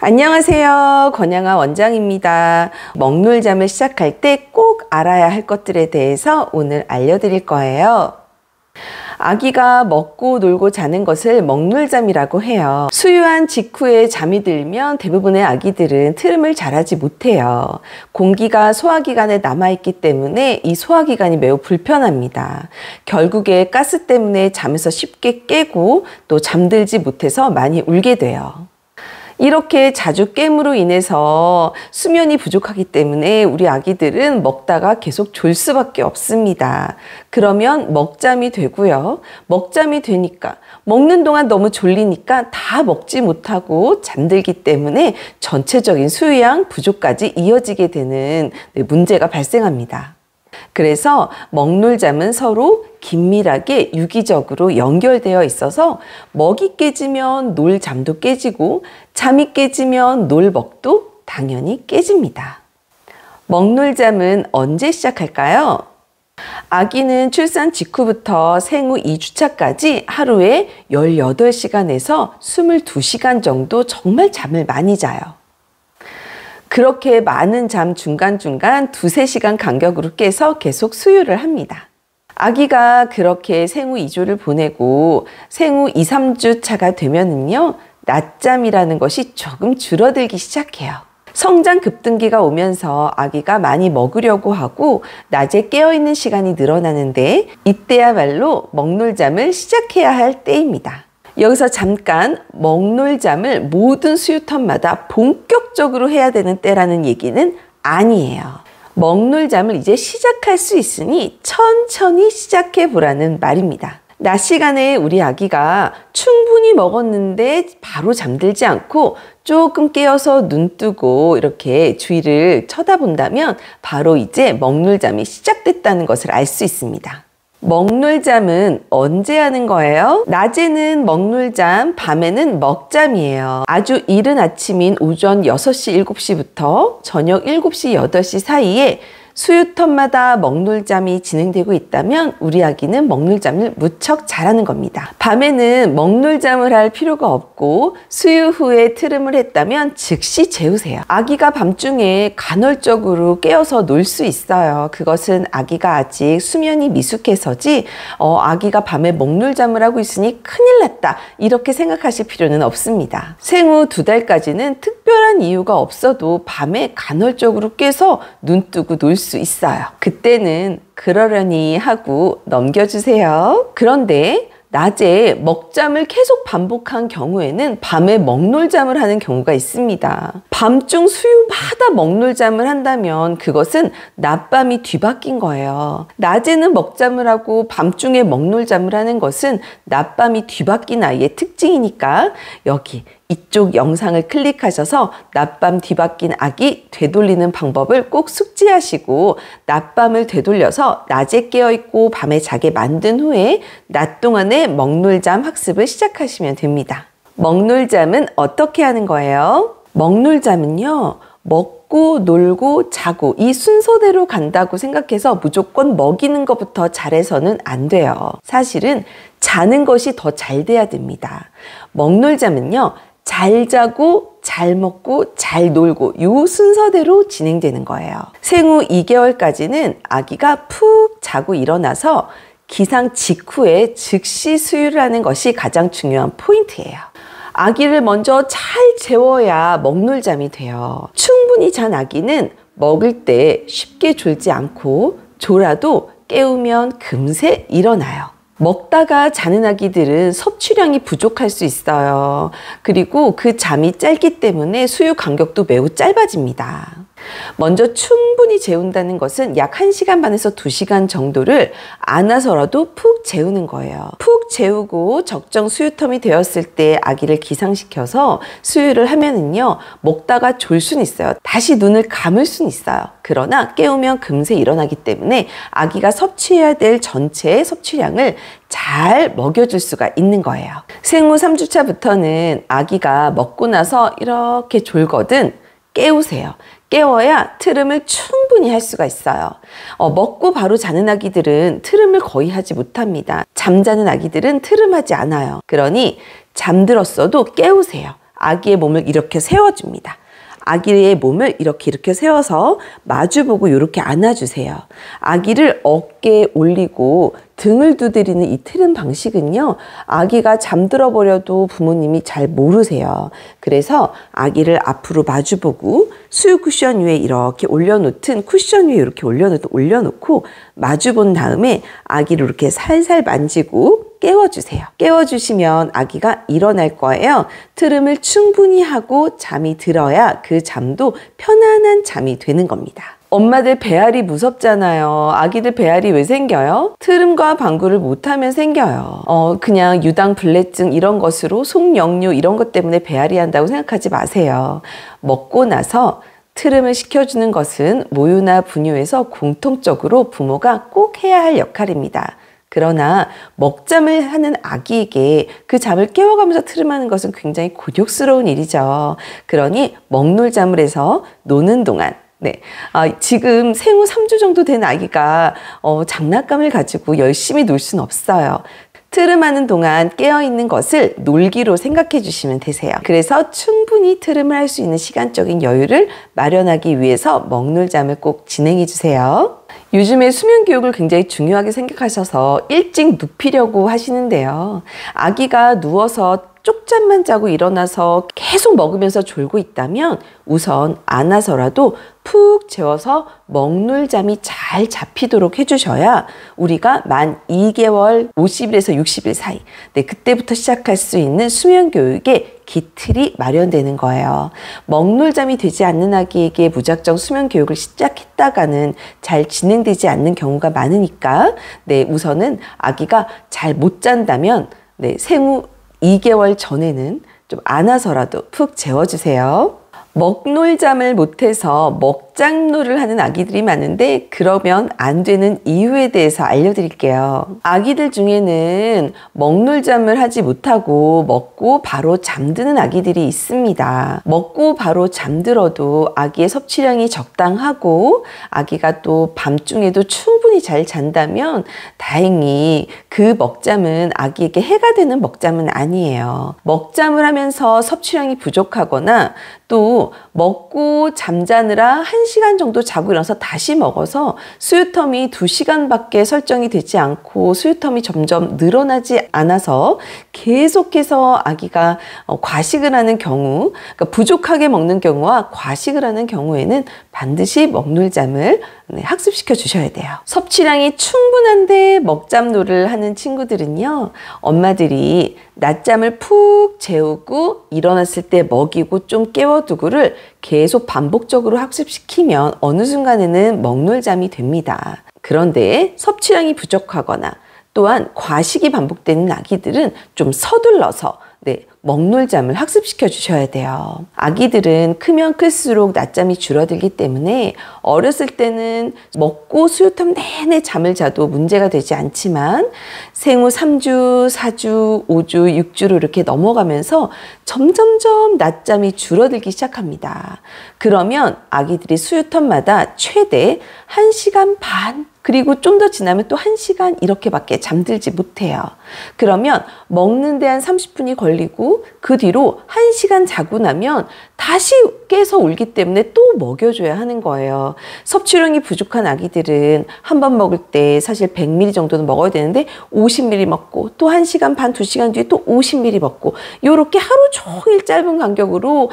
안녕하세요. 권양아 원장입니다. 먹놀잠을 시작할 때 꼭 알아야 할 것들에 대해서 오늘 알려드릴 거예요. 아기가 먹고 놀고 자는 것을 먹놀잠이라고 해요. 수유한 직후에 잠이 들면 대부분의 아기들은 트름을 잘하지 못해요. 공기가 소화기관에 남아있기 때문에 이 소화기관이 매우 불편합니다. 결국에 가스 때문에 잠에서 쉽게 깨고 또 잠들지 못해서 많이 울게 돼요. 이렇게 자주 깨므로 인해서 수면이 부족하기 때문에 우리 아기들은 먹다가 계속 졸 수밖에 없습니다. 그러면 먹잠이 되고요. 먹잠이 되니까 먹는 동안 너무 졸리니까 다 먹지 못하고 잠들기 때문에 전체적인 수유양 부족까지 이어지게 되는 문제가 발생합니다. 그래서 먹놀잠은 서로 긴밀하게 유기적으로 연결되어 있어서 먹이 깨지면 놀잠도 깨지고 잠이 깨지면 놀먹도 당연히 깨집니다. 먹놀잠은 언제 시작할까요? 아기는 출산 직후부터 생후 2주차까지 하루에 18시간에서 22시간 정도 정말 잠을 많이 자요. 그렇게 많은 잠 중간중간 2~3시간 간격으로 깨서 계속 수유를 합니다. 아기가 그렇게 생후 2주를 보내고 생후 2~3주 차가 되면은요, 낮잠이라는 것이 조금 줄어들기 시작해요. 성장 급등기가 오면서 아기가 많이 먹으려고 하고 낮에 깨어있는 시간이 늘어나는데 이때야말로 먹놀잠을 시작해야 할 때입니다. 여기서 잠깐 먹놀잠을 모든 수유텀마다 본격적으로 해야 되는 때라는 얘기는 아니에요. 먹놀잠을 이제 시작할 수 있으니 천천히 시작해 보라는 말입니다. 낮 시간에 우리 아기가 충분히 먹었는데 바로 잠들지 않고 조금 깨어서 눈 뜨고 이렇게 주위를 쳐다본다면 바로 이제 먹놀잠이 시작됐다는 것을 알 수 있습니다. 먹놀잠은 언제 하는 거예요? 낮에는 먹놀잠, 밤에는 먹잠이에요. 아주 이른 아침인 오전 6시, 7시부터 저녁 7시, 8시 사이에 수유텀마다 먹놀잠이 진행되고 있다면 우리 아기는 먹놀잠을 무척 잘하는 겁니다. 밤에는 먹놀잠을 할 필요가 없고 수유 후에 트름을 했다면 즉시 재우세요. 아기가 밤중에 간헐적으로 깨어서 놀 수 있어요. 그것은 아기가 아직 수면이 미숙해서지 아기가 밤에 먹놀잠을 하고 있으니 큰일 났다 이렇게 생각하실 필요는 없습니다. 생후 2달까지는 특별한 이유가 없어도 밤에 간헐적으로 깨서 눈 뜨고 놀 수 있어요. 그때는 그러려니 하고 넘겨주세요. 그런데 낮에 먹잠을 계속 반복한 경우에는 밤에 먹놀잠을 하는 경우가 있습니다. 밤중 수유마다 먹놀잠을 한다면 그것은 낮밤이 뒤바뀐 거예요. 낮에는 먹잠을 하고 밤중에 먹놀잠을 하는 것은 낮밤이 뒤바뀐 아이의 특징이니까 여기 이쪽 영상을 클릭하셔서 낮밤 뒤바뀐 아기 되돌리는 방법을 꼭 숙지하시고 낮밤을 되돌려서 낮에 깨어있고 밤에 자게 만든 후에 낮 동안에 먹놀잠 학습을 시작하시면 됩니다. 먹놀잠은 어떻게 하는 거예요? 먹놀잠은요, 먹고 놀고 자고 이 순서대로 간다고 생각해서 무조건 먹이는 것부터 잘해서는 안 돼요. 사실은 자는 것이 더 잘 돼야 됩니다. 먹놀잠은요, 잘 자고 잘 먹고 잘 놀고 이 순서대로 진행되는 거예요. 생후 2개월까지는 아기가 푹 자고 일어나서 기상 직후에 즉시 수유를 하는 것이 가장 중요한 포인트예요. 아기를 먼저 잘 재워야 먹놀잠이 돼요. 충분히 잔 아기는 먹을 때 쉽게 졸지 않고 졸아도 깨우면 금세 일어나요. 먹다가 자는 아기들은 섭취량이 부족할 수 있어요. 그리고 그 잠이 짧기 때문에 수유 간격도 매우 짧아집니다. 먼저 충분히 재운다는 것은 약 1시간 반에서 2시간 정도를 안아서라도 푹 재우는 거예요. 푹 재우고 적정 수유텀이 되었을 때 아기를 기상시켜서 수유를 하면은요, 먹다가 졸 수는 있어요. 다시 눈을 감을 수는 있어요. 그러나 깨우면 금세 일어나기 때문에 아기가 섭취해야 될 전체의 섭취량을 잘 먹여줄 수가 있는 거예요. 생후 3주차부터는 아기가 먹고 나서 이렇게 졸거든 깨우세요. 깨워야 트름을 충분히 할 수가 있어요. 먹고 바로 자는 아기들은 트름을 거의 하지 못합니다. 잠자는 아기들은 트름하지 않아요. 그러니 잠들었어도 깨우세요. 아기의 몸을 이렇게 세워줍니다. 아기의 몸을 이렇게 세워서 마주보고 이렇게 안아주세요. 아기를 어깨에 올리고 등을 두드리는 이 트름 방식은요, 아기가 잠들어 버려도 부모님이 잘 모르세요. 그래서 아기를 앞으로 마주보고 수유 쿠션 위에 이렇게 올려놓든 쿠션 위에 이렇게 올려놓고 마주본 다음에 아기를 이렇게 살살 만지고 깨워주세요. 깨워주시면 아기가 일어날 거예요. 트름을 충분히 하고 잠이 들어야 그 잠도 편안한 잠이 되는 겁니다. 엄마들 배앓이 무섭잖아요. 아기들 배앓이 왜 생겨요? 트름과 방구를 못하면 생겨요. 그냥 유당불내증 이런 것으로 속역류 이런 것 때문에 배앓이 한다고 생각하지 마세요. 먹고 나서 트름을 시켜주는 것은 모유나 분유에서 공통적으로 부모가 꼭 해야 할 역할입니다. 그러나 먹잠을 하는 아기에게 그 잠을 깨워가면서 트름하는 것은 굉장히 곤욕스러운 일이죠. 그러니 먹놀잠을 해서 노는 동안 지금 생후 3주 정도 된 아기가 장난감을 가지고 열심히 놀 수는 없어요. 트름하는 동안 깨어있는 것을 놀기로 생각해 주시면 되세요. 그래서 충분히 트름을 할 수 있는 시간적인 여유를 마련하기 위해서 먹놀잠을 꼭 진행해 주세요. 요즘에 수면 교육을 굉장히 중요하게 생각하셔서 일찍 눕히려고 하시는데요. 아기가 누워서 쪽잠만 자고 일어나서 계속 먹으면서 졸고 있다면 우선 안아서라도 푹 재워서 먹놀잠이 잘 잡히도록 해주셔야 우리가 만 2개월 50일에서 60일 사이 그때부터 시작할 수 있는 수면 교육의 기틀이 마련되는 거예요. 먹놀잠이 되지 않는 아기에게 무작정 수면 교육을 시작했다가는 잘 진행되지 않는 경우가 많으니까 우선은 아기가 잘 못 잔다면 생후 2개월 전에는 좀 안아서라도 푹 재워주세요. 먹놀잠을 못해서 먹장놀을 하는 아기들이 많은데 그러면 안 되는 이유에 대해서 알려드릴게요. 아기들 중에는 먹놀잠을 하지 못하고 먹고 바로 잠드는 아기들이 있습니다. 먹고 바로 잠들어도 아기의 섭취량이 적당하고 아기가 또 밤중에도 충분히 잘 잔다면 다행히 그 먹잠은 아기에게 해가 되는 먹잠은 아니에요. 먹잠을 하면서 섭취량이 부족하거나 또 먹고 잠자느라 1시간 정도 자고 일어나서 다시 먹어서 수유텀이 2시간밖에 설정이 되지 않고 수유텀이 점점 늘어나지 않아서 계속해서 아기가 과식을 하는 경우, 그러니까 부족하게 먹는 경우와 과식을 하는 경우에는 반드시 먹놀잠을 학습시켜 주셔야 돼요. 섭취량이 충분한데 먹잠놀을 하는 친구들은요, 엄마들이 낮잠을 푹 재우고 일어났을 때 먹이고 좀 깨워두고를 계속 반복적으로 학습시키면 어느 순간에는 먹놀잠이 됩니다. 그런데 섭취량이 부족하거나 또한 과식이 반복되는 아기들은 좀 서둘러서 먹놀잠을 학습시켜 주셔야 돼요. 아기들은 크면 클수록 낮잠이 줄어들기 때문에 어렸을 때는 먹고 수유텀 내내 잠을 자도 문제가 되지 않지만 생후 3주, 4주, 5주, 6주로 이렇게 넘어가면서 점점점 낮잠이 줄어들기 시작합니다. 그러면 아기들이 수유텀마다 최대 1시간 반 그리고 좀 더 지나면 또 1시간 이렇게밖에 잠들지 못해요. 그러면 먹는데 한 30분이 걸리고 그 뒤로 1시간 자고 나면 다시 깨서 울기 때문에 또 먹여줘야 하는 거예요. 섭취량이 부족한 아기들은 한 번 먹을 때 사실 100ml 정도는 먹어야 되는데 50ml 먹고 또 1시간 반, 2시간 뒤에 또 50ml 먹고 이렇게 하루 종일 짧은 간격으로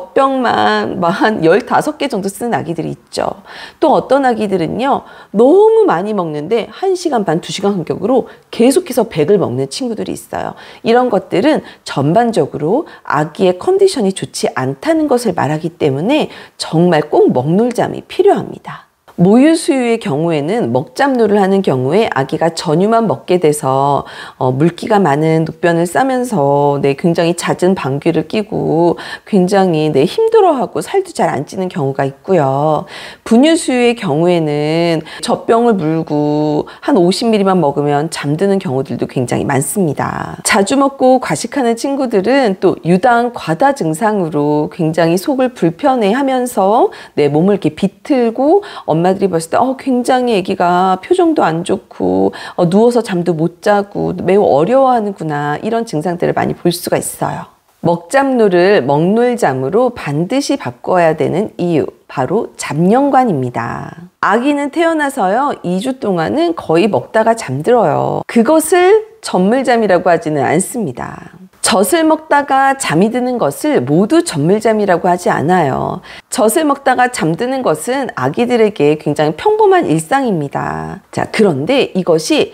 젖병만 한 15개 정도 쓰는 아기들이 있죠. 또 어떤 아기들은요, 너무 많이 먹는데 1시간 반, 2시간 간격으로 계속해서 100을 먹는 친구들이 있어요. 이런 것들은 전반적으로 아기의 컨디션이 좋지 않다는 것을 말하기 때문에 정말 꼭 먹놀잠이 필요합니다. 모유 수유의 경우에는 먹잠놀을 하는 경우에 아기가 전유만 먹게 돼서 물기가 많은 노변을 싸면서 굉장히 잦은 방귀를 뀌고 굉장히 힘들어하고 살도 잘 안 찌는 경우가 있고요. 분유 수유의 경우에는 젖병을 물고 한 50ml만 먹으면 잠드는 경우들도 굉장히 많습니다. 자주 먹고 과식하는 친구들은 또 유당 과다 증상으로 굉장히 속을 불편해하면서 몸을 이렇게 비틀고 엄마들이 봤을 때 굉장히 아기가 표정도 안 좋고 누워서 잠도 못 자고 매우 어려워하는구나, 이런 증상들을 많이 볼 수가 있어요. 먹잡누를 먹놀잠으로 반드시 바꿔야 되는 이유, 바로 잡념관입니다. 아기는 태어나서요 2주 동안은 거의 먹다가 잠들어요. 그것을 젖물잠이라고 하지는 않습니다. 젖을 먹다가 잠이 드는 것을 모두 젖물잠이라고 하지 않아요. 젖을 먹다가 잠드는 것은 아기들에게 굉장히 평범한 일상입니다. 자, 그런데 이것이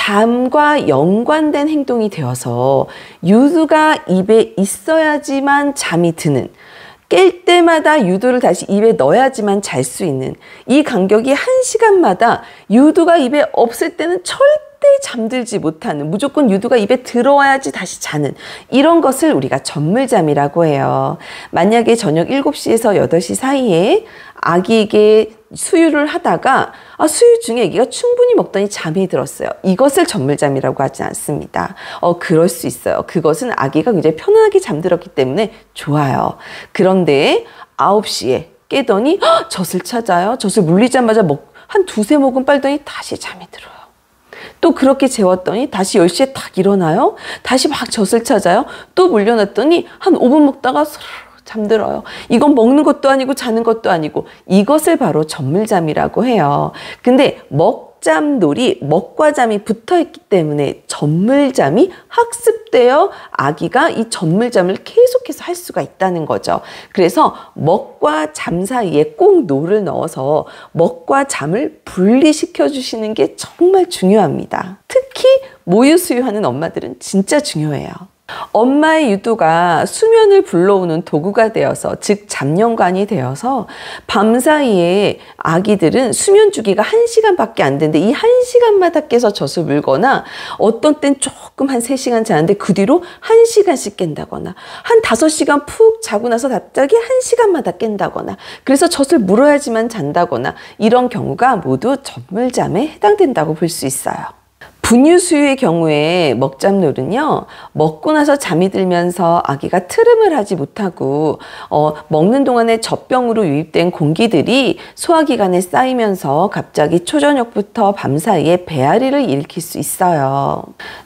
잠과 연관된 행동이 되어서 유두가 입에 있어야지만 잠이 드는, 깰 때마다 유두를 다시 입에 넣어야지만 잘 수 있는, 이 간격이 1시간마다 유두가 입에 없을 때는 절대 잠들지 못하는, 무조건 유두가 입에 들어와야지 다시 자는, 이런 것을 우리가 젖물잠이라고 해요. 만약에 저녁 7시에서 8시 사이에 아기에게 수유를 하다가 수유 중에 아기가 충분히 먹더니 잠이 들었어요. 이것을 젖물잠이라고 하지 않습니다. 그럴 수 있어요. 그것은 아기가 굉장히 편안하게 잠들었기 때문에 좋아요. 그런데 9시에 깨더니 젖을 찾아요. 젖을 물리자마자 한 두세 모금 빨더니 다시 잠이 들어요. 또 그렇게 재웠더니 다시 10시에 딱 일어나요. 다시 막 젖을 찾아요. 또 물려놨더니 한 5분 먹다가 잠들어요. 이건 먹는 것도 아니고 자는 것도 아니고, 이것을 바로 젖물잠이라고 해요. 근데 먹잠놀이, 먹과 잠이 붙어있기 때문에 젖물잠이 학습되어 아기가 이 젖물잠을 계속해서 할 수가 있다는 거죠. 그래서 먹과 잠 사이에 꼭 노를 넣어서 먹과 잠을 분리시켜 주시는 게 정말 중요합니다. 특히 모유 수유하는 엄마들은 진짜 중요해요. 엄마의 유두가 수면을 불러오는 도구가 되어서, 즉 잡념관이 되어서 밤사이에 아기들은 수면 주기가 1시간밖에 안 되는데 이 1시간마다 깨서 젖을 물거나, 어떤 땐 조금 한 3시간 자는데 그 뒤로 1시간씩 깬다거나, 한 5시간 푹 자고 나서 갑자기 1시간마다 깬다거나, 그래서 젖을 물어야지만 잔다거나, 이런 경우가 모두 젖물잠에 해당된다고 볼 수 있어요. 분유수유의 경우에 먹잡놀은요, 먹고 나서 잠이 들면서 아기가 트름을 하지 못하고 먹는 동안에 젖병으로 유입된 공기들이 소화기관에 쌓이면서 갑자기 초저녁부터 밤사이에 배앓이를 일으킬 수 있어요.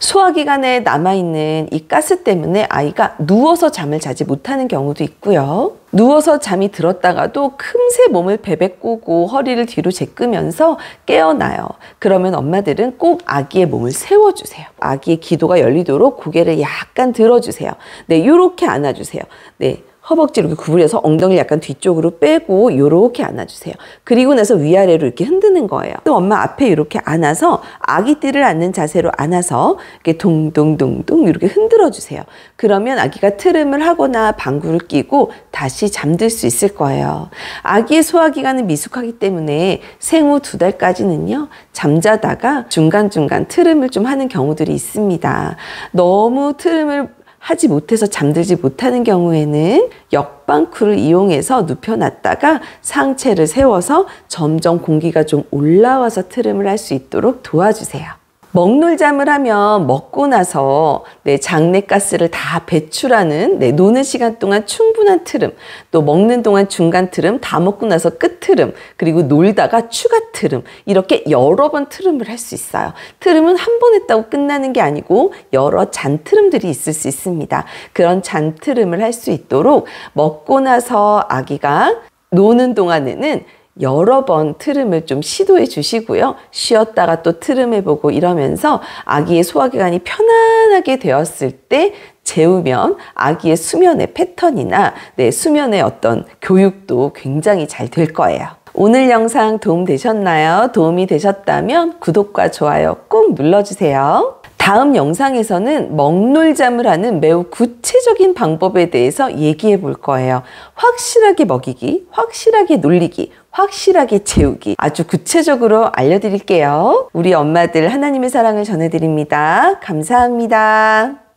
소화기관에 남아있는 이 가스 때문에 아이가 누워서 잠을 자지 못하는 경우도 있고요. 누워서 잠이 들었다가도 금세 몸을 베베꼬고 허리를 뒤로 제끄면서 깨어나요. 그러면 엄마들은 꼭 아기의 몸을 세워주세요. 아기의 기도가 열리도록 고개를 약간 들어주세요. 네, 이렇게 안아주세요. 네. 허벅지 이렇게 구부려서 엉덩이를 약간 뒤쪽으로 빼고 이렇게 안아주세요. 그리고 나서 위아래로 이렇게 흔드는 거예요. 또 엄마 앞에 이렇게 안아서 아기띠를 앉는 자세로 안아서 이렇게 동동동동 이렇게 흔들어 주세요. 그러면 아기가 트름을 하거나 방구를 끼고 다시 잠들 수 있을 거예요. 아기의 소화기관은 미숙하기 때문에 생후 2달까지는요 잠자다가 중간중간 트름을 좀 하는 경우들이 있습니다. 너무 트름을 하지 못해서 잠들지 못하는 경우에는 역방쿨을 이용해서 눕혀놨다가 상체를 세워서 점점 공기가 좀 올라와서 트름을 할 수 있도록 도와주세요. 먹놀잠을 하면 먹고 나서 장내가스를 다 배출하는 노는 시간 동안 충분한 트름, 또 먹는 동안 중간 트름, 다 먹고 나서 끝 트름, 그리고 놀다가 추가 트름, 이렇게 여러 번 트름을 할 수 있어요. 트름은 한 번 했다고 끝나는 게 아니고 여러 잔트름들이 있을 수 있습니다. 그런 잔트름을 할 수 있도록 먹고 나서 아기가 노는 동안에는 여러 번 트름을 좀 시도해 주시고요. 쉬었다가 또 트름해보고 이러면서 아기의 소화기관이 편안하게 되었을 때 재우면 아기의 수면의 패턴이나 수면의 어떤 교육도 굉장히 잘 될 거예요. 오늘 영상 도움 되셨나요? 도움이 되셨다면 구독과 좋아요 꼭 눌러주세요. 다음 영상에서는 먹놀잠을 하는 매우 구체적인 방법에 대해서 얘기해 볼 거예요. 확실하게 먹이기, 확실하게 놀리기, 확실하게 재우기, 아주 구체적으로 알려드릴게요. 우리 엄마들 하나님의 사랑을 전해드립니다. 감사합니다.